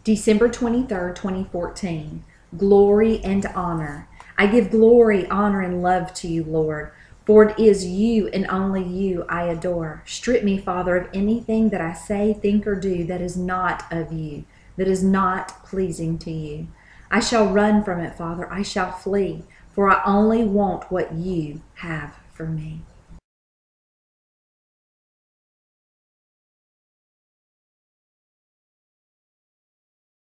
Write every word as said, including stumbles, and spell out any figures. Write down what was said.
December twenty-third, twenty fourteen. Glory and honor. I give glory, honor, and love to you, Lord, for it is you and only you I adore. Strip me, Father, of anything that I say, think, or do that is not of you, that is not pleasing to you. I shall run from it, Father. I shall flee, for I only want what you have for me.